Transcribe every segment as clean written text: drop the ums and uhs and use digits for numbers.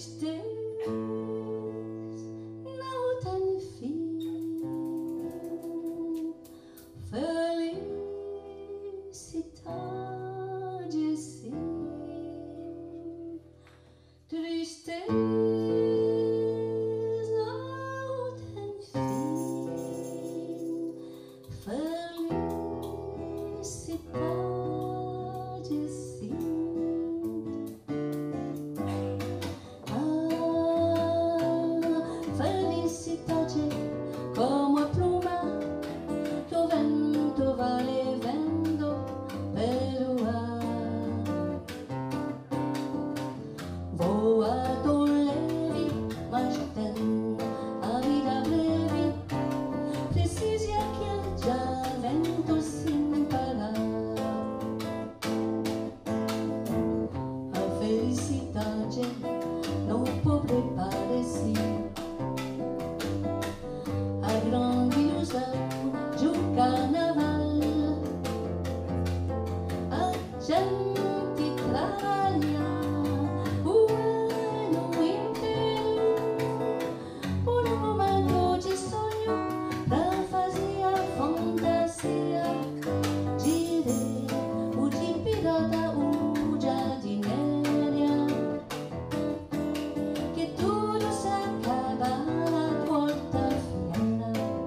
tristeza não tem fim, felicidade sim, tristeza não tem fim, felicidade sim. Felicidade como a pluma que o vento vai levando pelo ar, voa tão leve, mas tem a vida breve, precisa que haja vento sem parar. A felicidade não pode parecer a grande ilusão de carnaval. A gente trabalha o ano inteiro por um momento de sonho pra fazer a fantasia de rei, o de pirata, o de jardineira, que tudo se acaba na quarta-feira.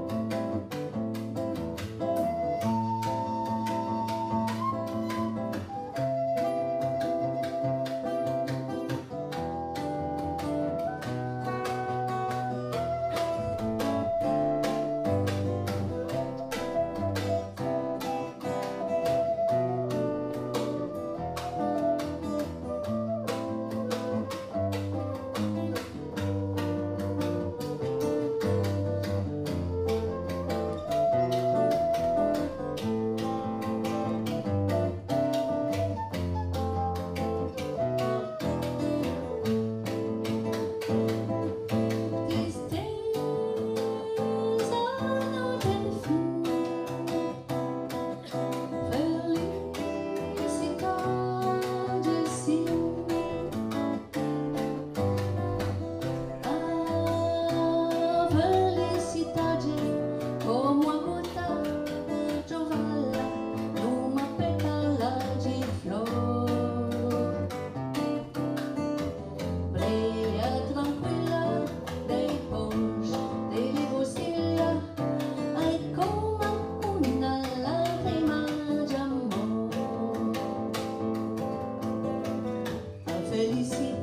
Como a gota trovada numa pétala de flor, brilha tranquila depois de negociar, ai como uma lágrima de amor. A felicidade